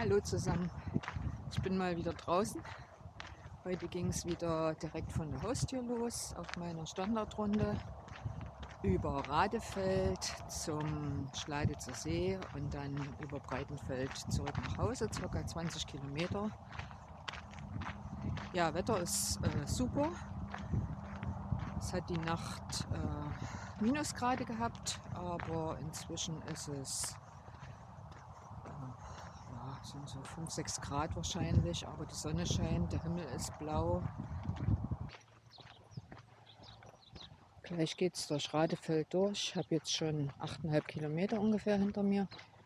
Hallo zusammen, ich bin mal wieder draußen. Heute ging es wieder direkt von der Haustür los auf meiner Standardrunde über Radefeld zum Schladitzer See und dann über Breitenfeld zurück nach Hause, ca. 20 Kilometer. Ja, Wetter ist super. Es hat die Nacht Minusgrade gehabt, aber inzwischen ist es sind so 5, 6 Grad wahrscheinlich, aber die Sonne scheint, der Himmel ist blau. Gleich geht es durch Radefeld durch. Ich habe jetzt schon 8,5 Kilometer ungefähr hinter mir.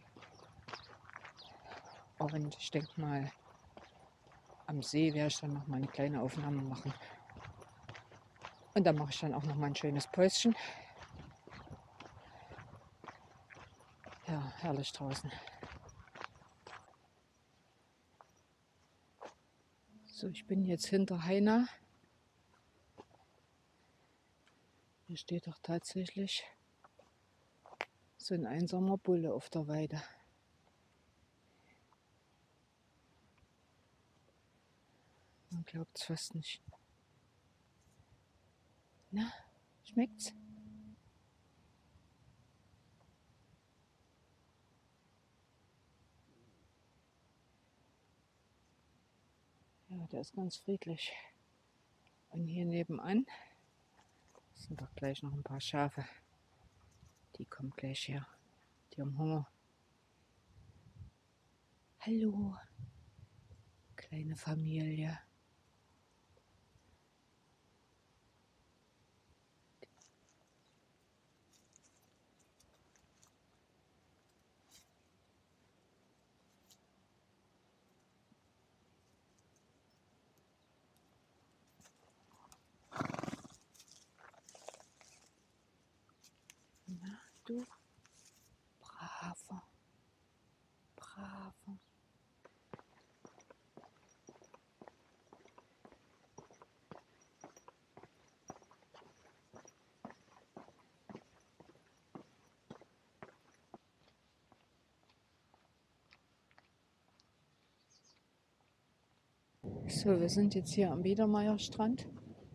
Und ich denke mal, am See werde ich dann noch mal eine kleine Aufnahme machen. Und dann mache ich dann auch noch mal ein schönes Päuschen. Ja, herrlich draußen. So, ich bin jetzt hinter Heina. Hier steht doch tatsächlich so ein einsamer Bulle auf der Weide. Man glaubt es fast nicht. Na, schmeckt's? Ja, der ist ganz friedlich. Und hier nebenan sind doch gleich noch ein paar Schafe. Die kommen gleich her. Die haben Hunger. Hallo, kleine Familie. Na, du braver, braver. So, wir sind jetzt hier am Biedermeierstrand.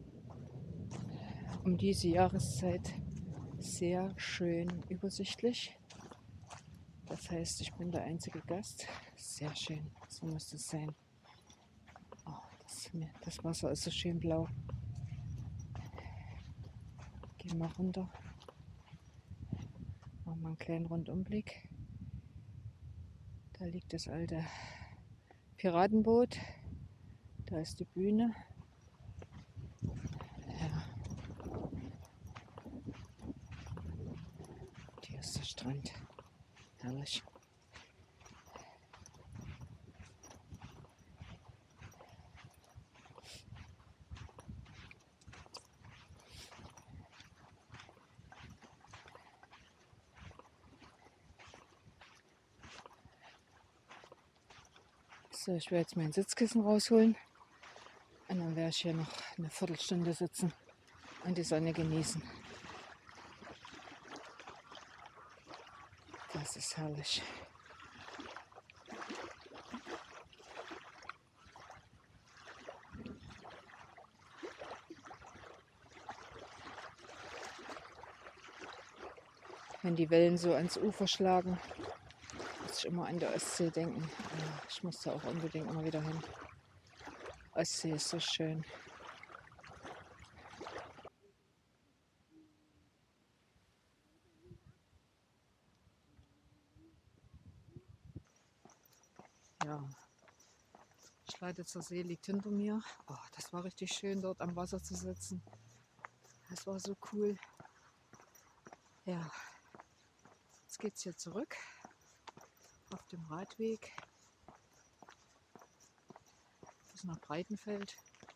Um diese Jahreszeit sehr schön übersichtlich. Das heißt, ich bin der einzige Gast. Sehr schön, so muss es sein. Oh, das Wasser ist so schön blau. Gehen wir runter. Machen wir einen kleinen Rundumblick. Da liegt das alte Piratenboot. Da ist die Bühne. Ja. Hier ist der Strand. Herrlich. So, ich werde jetzt mein Sitzkissen rausholen und dann werde ich hier noch eine Viertelstunde sitzen und die Sonne genießen. Das ist herrlich. Wenn die Wellen so ans Ufer schlagen, muss ich immer an der Ostsee denken. Ja, ich muss da auch unbedingt mal wieder hin. Ostsee ist so schön. Ja, Schladitzer See liegt hinter mir. Oh, das war richtig schön, dort am Wasser zu sitzen. Das war so cool. Ja, jetzt geht es hier zurück auf dem Radweg bis nach Breitenfeld.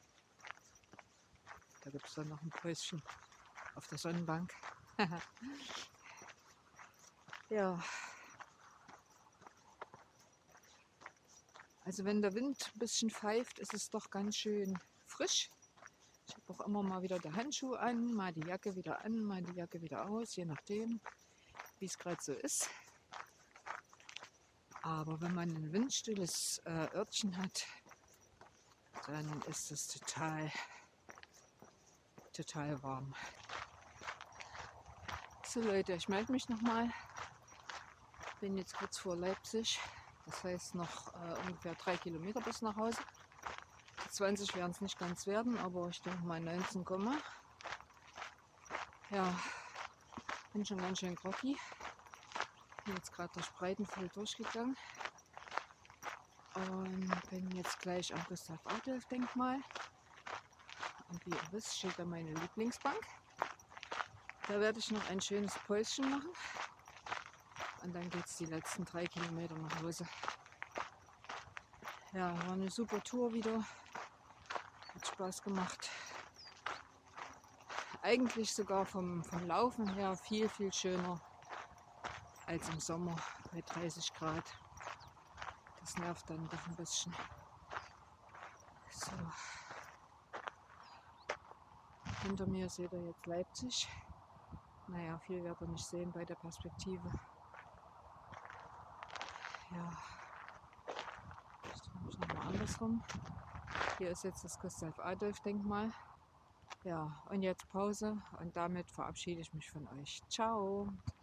Da gibt es dann noch ein Päuschen auf der Sonnenbank. Ja, also wenn der Wind ein bisschen pfeift, ist es doch ganz schön frisch. Ich habe auch immer mal wieder die Handschuhe an, mal die Jacke wieder an, mal die Jacke wieder aus, je nachdem, wie es gerade so ist. Aber wenn man ein windstilles Örtchen hat, dann ist es total warm. So Leute, ich melde mich nochmal. Bin jetzt kurz vor Leipzig. Das heißt noch ungefähr 3 Kilometer bis nach Hause. Die 20 werden es nicht ganz werden, aber ich denke mal 19 komme. Ja, bin schon ganz schön groggy. Bin jetzt gerade durch Breitenfeld durchgegangen. Und bin jetzt gleich am Gustav-Adolf-Denkmal. Und wie ihr wisst, steht da meine Lieblingsbank. Da werde ich noch ein schönes Päuschen machen. Und dann geht es die letzten 3 Kilometer nach Hause. Ja, war eine super Tour wieder. Hat Spaß gemacht. Eigentlich sogar vom Laufen her viel schöner als im Sommer bei 30 Grad. Das nervt dann doch ein bisschen. So. Hinter mir seht ihr jetzt Leipzig. Naja, viel werdet ihr nicht sehen bei der Perspektive. Ja, ich drehe mich nochmal andersrum. Hier ist jetzt das Gustav-Adolf-Denkmal. Ja, und jetzt Pause und damit verabschiede ich mich von euch. Ciao!